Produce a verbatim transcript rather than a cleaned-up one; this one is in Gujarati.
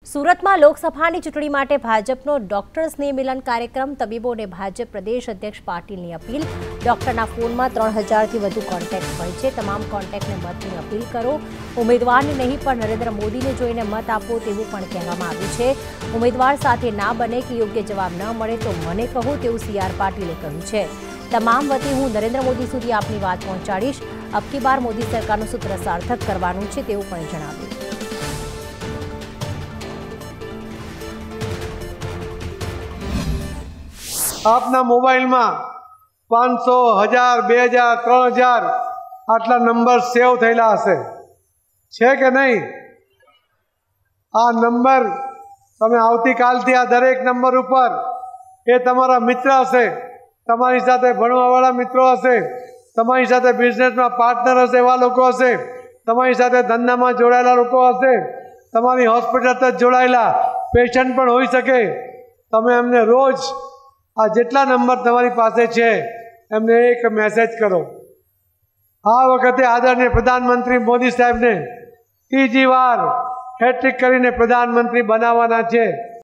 સુરતમાં લોકસભાની ચૂંટણી માટે ભાજપનો ડોક્ટર સ્નેહ મિલન કાર્યક્રમ, તબીબોને ભાજપ પ્રદેશ અધ્યક્ષ પાટીલની અપીલ। ડોક્ટરના ફોનમાં ત્રણ હજારથી વધુ કોન્ટેક્ટ હોય છે। તમામ કોન્ટેક્ટને મતની અપીલ કરો। ઉમેદવારને નહીં પણ નરેન્દ્ર મોદીને જોઈને મત આપો તેવું પણ કહેવામાં આવ્યું છે। ઉમેદવાર સાથે ના બને કે યોગ્ય જવાબ ન મળે તો મને કહો તેવું સી આર પાટીલે કહ્યું છે। તમામ વતી હું નરેન્દ્ર મોદી સુધી આપની વાત પહોંચાડીશ। અબકી બાર મોદી સરકારનું સૂત્ર સાર્થક કરવાનું છે તેવું પણ જણાવ્યું। આપના મોબાઈલમાં પાંચસો હજાર બે હજાર ત્રણ હજાર આટલા નંબર સેવ થયેલા હશે, છે કે નહીં? આ નંબર તમે આવતીકાલથી આ દરેક નંબર ઉપર એ તમારા મિત્ર હશે, તમારી સાથે ભણવાવાળા મિત્રો હશે, તમારી સાથે બિઝનેસમાં પાર્ટનર હશે એવા લોકો હશે, તમારી સાથે ધંધામાં જોડાયેલા લોકો હશે, તમારી હોસ્પિટલ સાથે જોડાયેલા પેશન્ટ પણ હોઈ શકે। તમે એમને રોજ આ જેટલા નંબર તમારી પાસે છે એમને એક મેસેજ કરો। આ વખતે આદરણીય પ્રધાનમંત્રી મોદી સાહેબને ત્રીજી વાર હેટ્રિક કરીને પ્રધાનમંત્રી બનાવવાના છે।